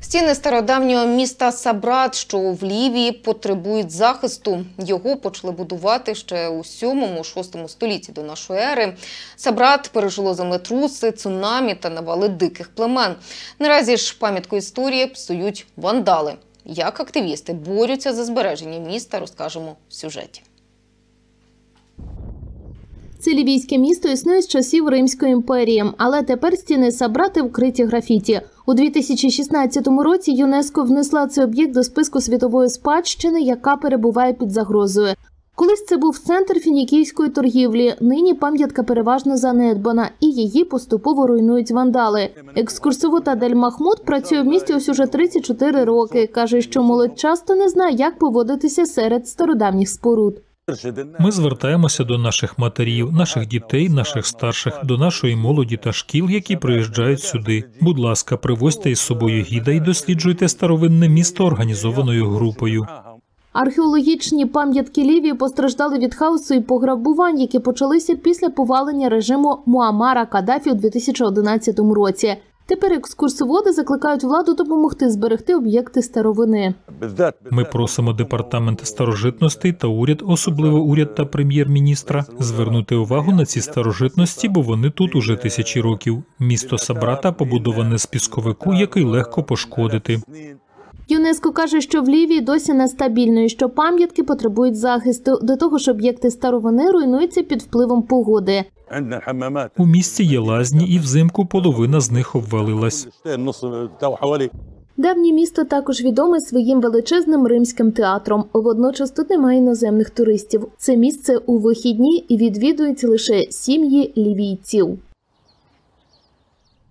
Стіни стародавнього міста Сабрат, що в Лівії, потребують захисту. Його почали будувати ще у 7-6 столітті до нашої ери. Сабрат пережило землетруси, цунамі та навали диких племен. Наразі ж пам'ятку історії псують вандали. Як активісти борються за збереження міста, розкажемо в сюжеті. Це лівійське місто існує з часів Римської імперії, але тепер стіни Сабрати вкриті графіті. У 2016 році ЮНЕСКО внесла цей об'єкт до списку світової спадщини, яка перебуває під загрозою. Колись це був центр фінікійської торгівлі, нині пам'ятка переважно занедбана і її поступово руйнують вандали. Екскурсовод Адель Махмуд працює в місті ось уже 34 роки. Каже, що молодь часто не знає, як поводитися серед стародавніх споруд. Ми звертаємося до наших матерів, наших дітей, наших старших, до нашої молоді та шкіл, які приїжджають сюди. Будь ласка, привозьте із собою гіда і досліджуйте старовинне місто організованою групою. Археологічні пам'ятки Лівії постраждали від хаосу і пограбувань, які почалися після повалення режиму Муаммара Каддафі у 2011 році. Тепер екскурсоводи закликають владу допомогти зберегти об'єкти старовини. Ми просимо Департамент старожитностей та уряд, особливо уряд та прем'єр-міністра, звернути увагу на ці старожитності, бо вони тут уже тисячі років. Місто Сабрата побудоване з пісковику, який легко пошкодити. ЮНЕСКО каже, що в Лівії досі нестабільно і що пам'ятки потребують захисту. До того ж, об'єкти старовини руйнуються під впливом погоди. У місті є лазні, і взимку половина з них обвалилась. Давнє місто також відоме своїм величезним римським театром. Водночас тут немає іноземних туристів. Це місце у вихідні і відвідують лише сім'ї лівійців.